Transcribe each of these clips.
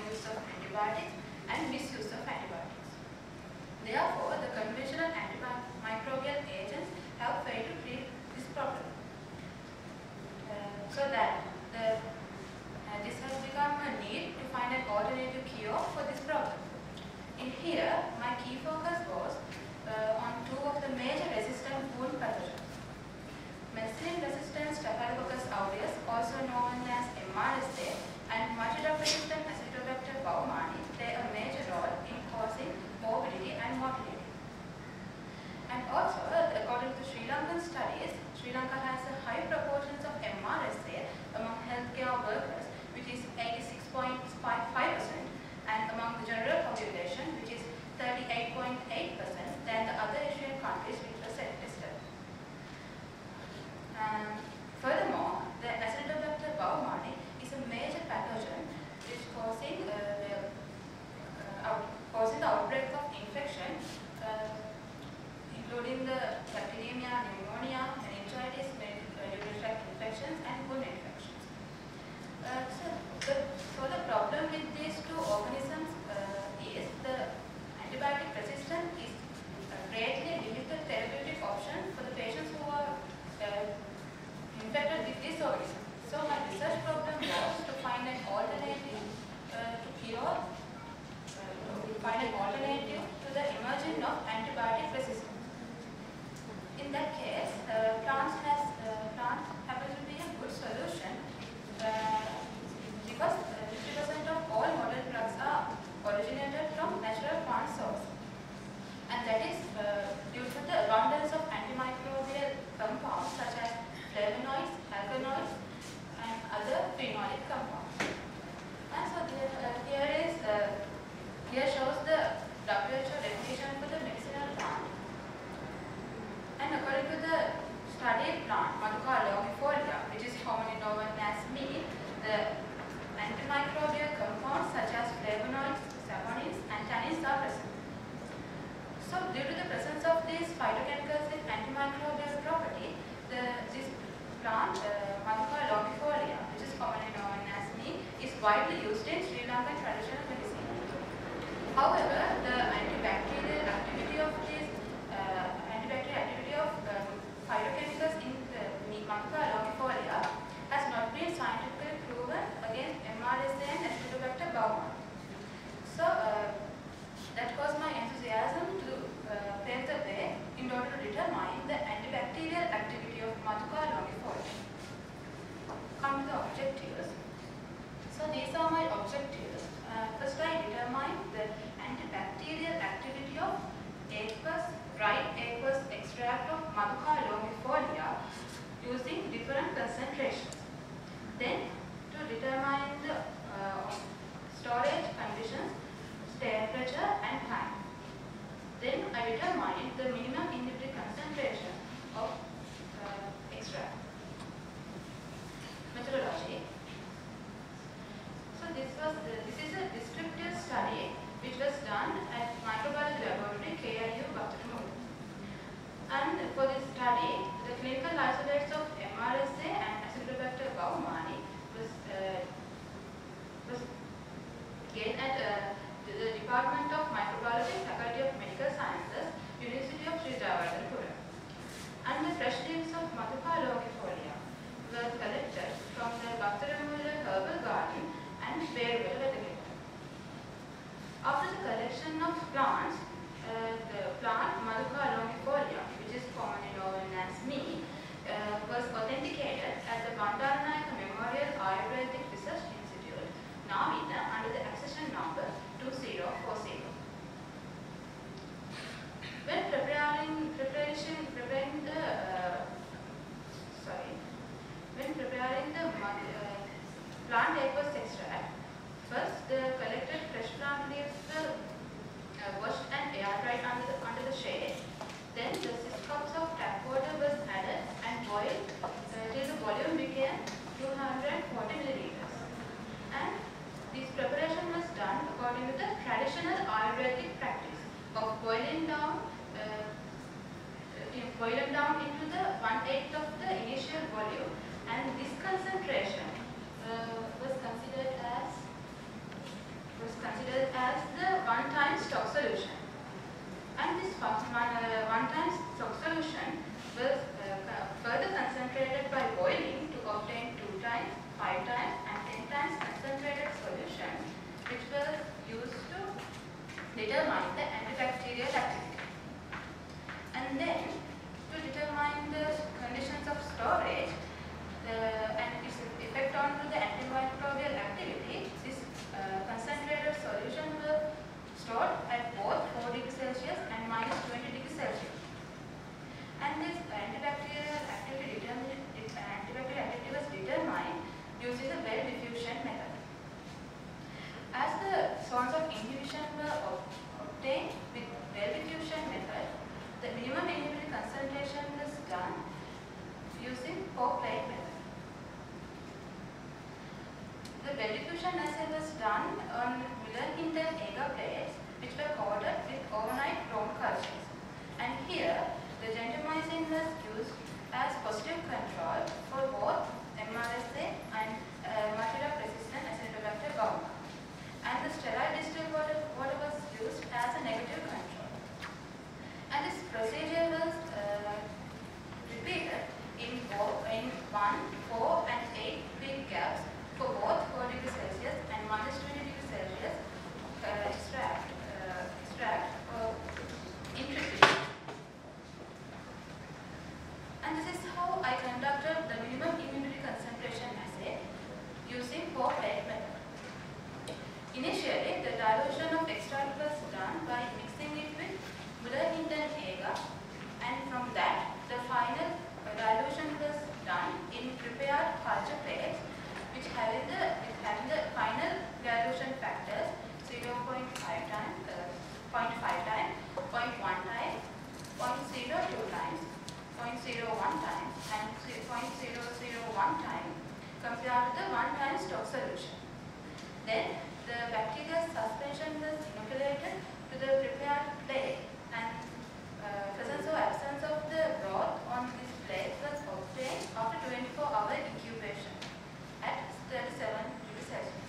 overuse of antibiotics and misuse of antibiotics. Therefore, the conventional antimicrobial agents have failed to treat this problem. So that this has become a need to find an alternative cure for this problem. In here, my key focus was on two of the major resistant wound pathogens. Methicillin-resistant Staphylococcus aureus, also known as MRSA, and multidrug-resistant Acinetobacter baumannii play a major role in causing morbidity and mortality. And also, according to Sri Lankan studies, Sri Lanka has a high proportions of MRSA among healthcare workers, which is 86.55%, and among the general population, which is 38.8% than the other Asian countries which were listed. Furthermore, the Acinetobacter baumannii is a major pathogen which causing the outbreak of infection, including the bacteremia, pneumonia, meningitis, urinary tract infections, and wound infections. So the problem with these two organisms is the antibiotic resistance is greatly limited therapeutic option for the patients who are infected with this organism. So my research problem was to find an alternative to the emergence of antibiotic resistance. In that case, plants happen to be a good solution because 50% of all modern drugs are originated from natural plant source, and that is due to the abundance of antimicrobial compounds such as flavonoids, alkaloids, and other phenolic compounds. And so here shows the WHO definition for the medicinal plant. And according to the studied plant, Maduka longifolia, which is commonly known as me, the antimicrobial compounds such as flavonoids, saponins, and tannins are present. So due to the presence of these phytochemicals with antimicrobial property, this plant, Maduka longifolia, which is commonly known as me, is widely used in Sri Lankan traditional medicine. However, the antibacterial activity of phytochemicals in the Maduka longifolia has not been scientifically proven against MRSA and Acinetobacter baumannii. So that caused my enthusiasm to pave the way in order to determine the antibacterial activity of Maduka longifolia. Come to the objectives. So these are my objectives. First, I determined the antibacterial activity of dry aqueous extract of Maduka longifolia using different concentrations. Then, to determine the storage conditions, temperature, and time. Then, I determined the minimum inhibitor concentration of extract. Methodology. So this is a descriptive study which was done at Microbiology Laboratory, KIU, Bhattacharya. And for this study, the clinical isolates of MRSA and Acinetobacter baumannii was gained at the Department of Microbiology, Faculty of Medical Sciences, University of Sri Jayawardhanapura. And the fresh leaves of Maduka longifolia were collected from the Bhattacharya Herbal Garden and Berwell Weathergate. After the collection of plants, the plant Maduka longifolia, which is commonly known as me, was authenticated at the Bandaranayake Memorial Ayurvedic Research Institute, Navina, under the accession number 2040. When preparing the plant aqueous extract, first the collected fresh plant leaves were washed and air dried under the shade. Then the 6 cups of tap water was added and boiled till the volume became 240 milliliters. And this preparation was done according to the traditional Ayurvedic practice of boiling down into the 1/8 of the initial volume, and this concentration was considered as diffusion method. As the zones of inhibition were obtained with well diffusion method, the minimum inhibitory concentration was done using 4-plate method. The well diffusion assay was done on Miller-Hinton agar plates which were coated with overnight chrome cultures. And here, the gentamicin was used as positive control for both MRSA and multidrug-resistant Acinetobacter baumannii. And the sterile distilled water was used as a negative control. And this procedure was repeated in 1, 4 and 8 week gaps for both 4 degrees Celsius and minus 20 degrees Celsius extract intricately. And this is how I conducted the minimum inhibitory concentration assay using 4-plate method. Initially, the dilution of extract was done by mixing it with Miller-Hinton agar, and from that, the final dilution was done in prepared culture plates, which having the final dilution factors 0.5 times, 0.5 times, 0.1 times, 0.02 times, 0.01 times, and 0.001 times compared to the 1 time stock solution. Then the bacterial suspension was inoculated to the prepared plate, and presence or absence of the broth on this plate was obtained after 24-hour incubation at 37 degrees Celsius.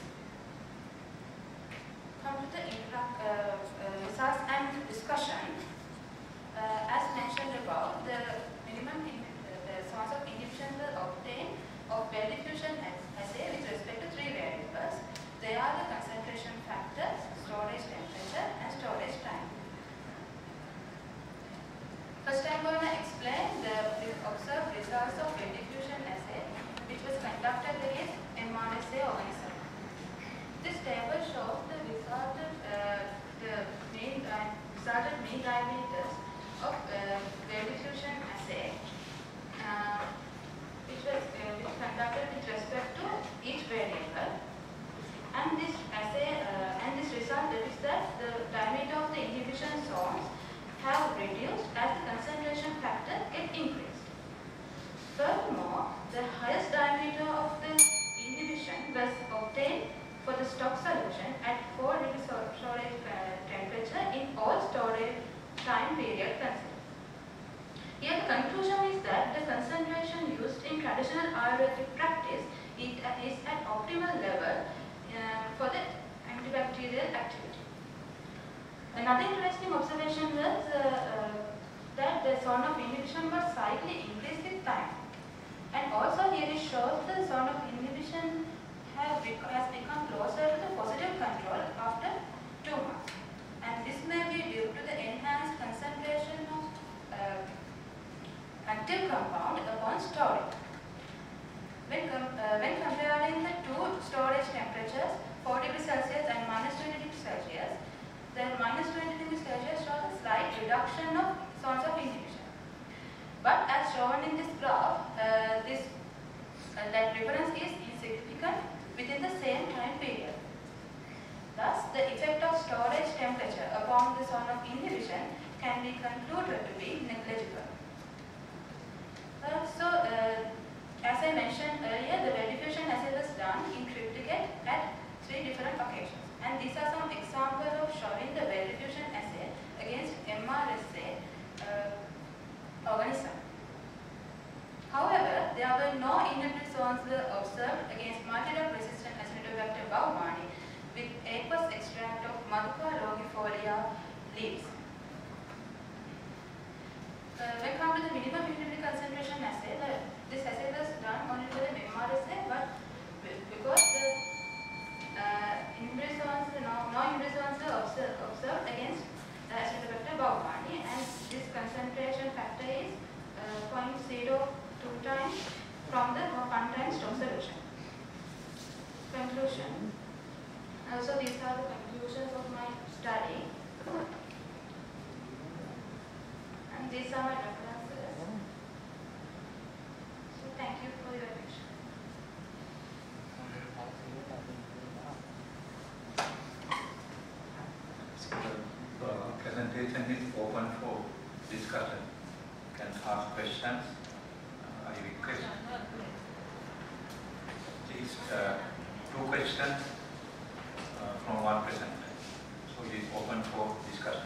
Come to the results and discussion. As mentioned above, the minimum zones of inhibition were obtained of well diffusion assay with respect to 3 variables. They are the concentration factor, storage temperature, and storage time. First, I am going to explain the observed results of well diffusion assay, which was conducted against MRSA organism. This table shows the resulted mean diameters of well diffusion assay, which was conducted with respect to each variable. And this assay and this result is that the diameter of the inhibition zones have reduced as the concentration factor get increased. Furthermore, the highest diameter of the inhibition was obtained for the stock solution at 4 degrees storage temperature in all storage time period considered. Here the conclusion is that the concentration used in traditional Ayurvedic practice is at optimal level for the antibacterial activity. Another interesting observation was that the zone of inhibition was slightly increased with time. And also here it shows the zone of inhibition has become closer to the positive control after 2 months. And this may be due to the enhanced concentration of active compound upon storage. When comparing the 2 storage temperatures, 4 degrees Celsius and minus 20 degrees Celsius, the minus 20 degrees Celsius shows a slight reduction of zones of inhibition. But as shown in this graph, that difference is insignificant within the same time period. Thus, the effect of storage temperature upon the zone of inhibition can be concluded to be negligible. As I mentioned earlier, the well diffusion assay was done in triplicate at 3 different occasions. And these are some examples of showing the well diffusion assay against MRSA organism. However, there were no inhibitory zones observed against multidrug-resistant Acinetobacter baumannii with aqueous extract of Maduka longifolia leaves. When come to the minimum inhibitory concentration assay, this assay was done only for the MRSA, but because the inhibitory zones, no inhibitory zones were observed against the Acinetobacter baumannii, and this concentration factor is 0.02 times from the 1 time stock solution. Conclusion. So these are the conclusions of my study. And these are my references. So thank you for your attention. presentation is open for discussion. You can ask questions. I request at least 2 questions from one presenter. So it is open for discussion.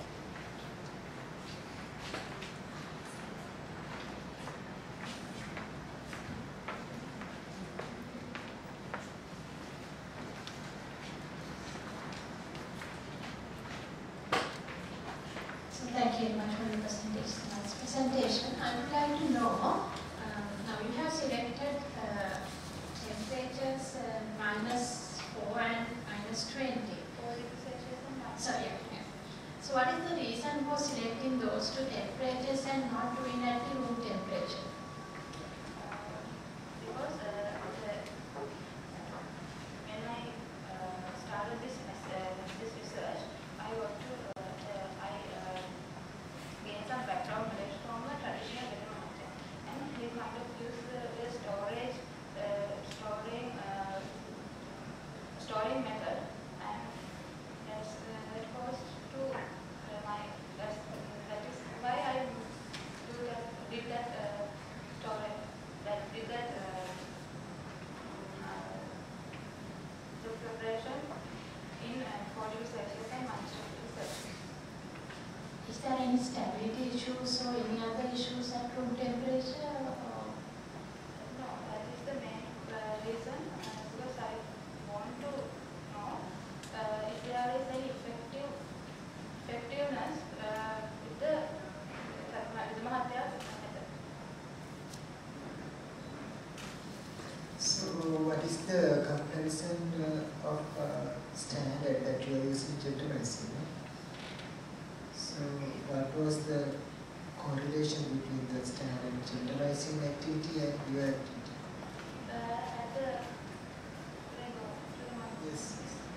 Thank you very much for the presentation. Nice presentation. I would like to know, now you have selected temperatures -4 and -20. So, yeah. So what is the reason for selecting those 2 temperatures and not doing at the room temperature? Because when I started this research, I got to gain some background knowledge from a traditional weather, and we kind of use the storing method, and that goes to that is why I did that storage, the preparation in 40 Celsius and -20 Celsius. Is there any stability issues or any other issues at room temperature? Or? No, that is the main reason, because I want to know if there is any effectiveness with the Mahathir method. So what is the comparison of standard that you are using gentamicin? So what was the correlation between the standard gentamicin activity and your activity? At the Yes.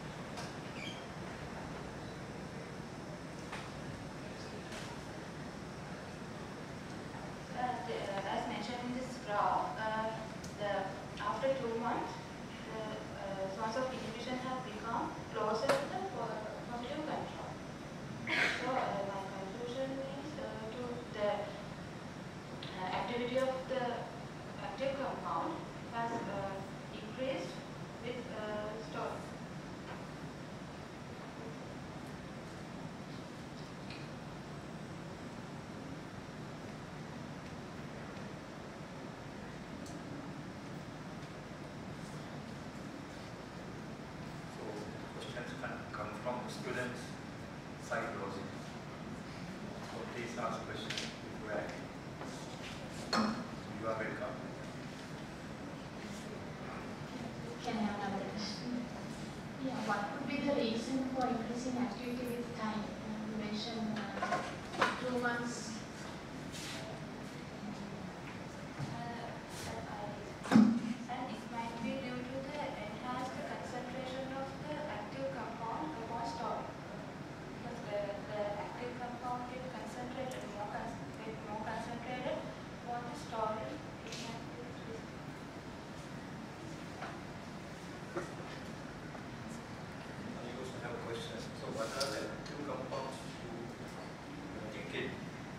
As mentioned in this graph, after 2 months, the zones of inhibition have become closer to the positive control. So my conclusion is to the activity of the active compound has increased with storage. So questions can come from students' psychology. So please ask questions before you are welcome. Can I have another question? Yeah, what would be the reason for increasing activity with time? You mentioned 2 months. And it might be due to the enhanced concentration of the active compound upon storage. Because the active compound is concentrated, more concentrated for the storage. It might be increased. I also have a question. So what are the two compounds you indicate?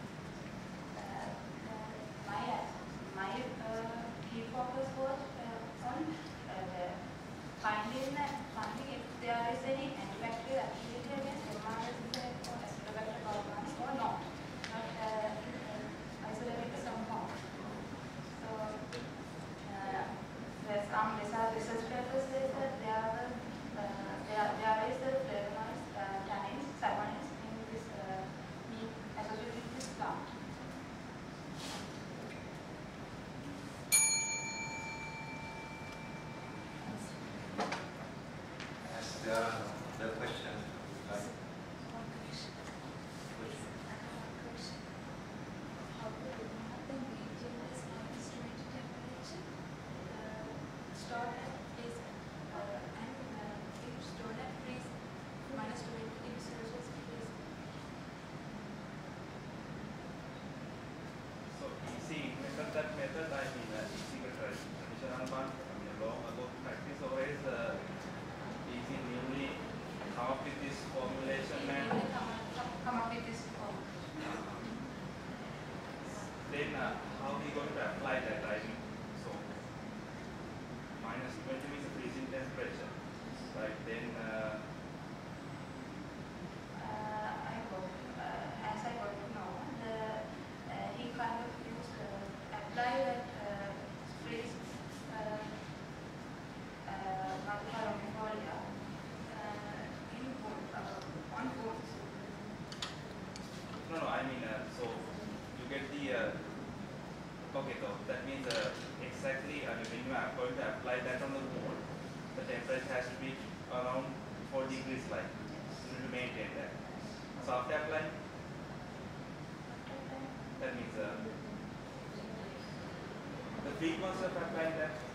My key focus was on finding if there is any antibacterial activity against MRSA or Acinetobacter baumannii or not isolated compound. So there's some research papers say that there is the flavonoids, tannins, saponins in this associated with this plant. As there are no other questions, like Stored at freeze and if stored at freeze -20 degrees Celsius freeze. So easy invented that method, I mean easy traditional one, I mean long ago practice, or is easy newly come up with this formulation that means exactly when you are going to apply that on the wall, the temperature has to be around 4 degrees like. You need to maintain that. So after applying, that means the frequency of applying that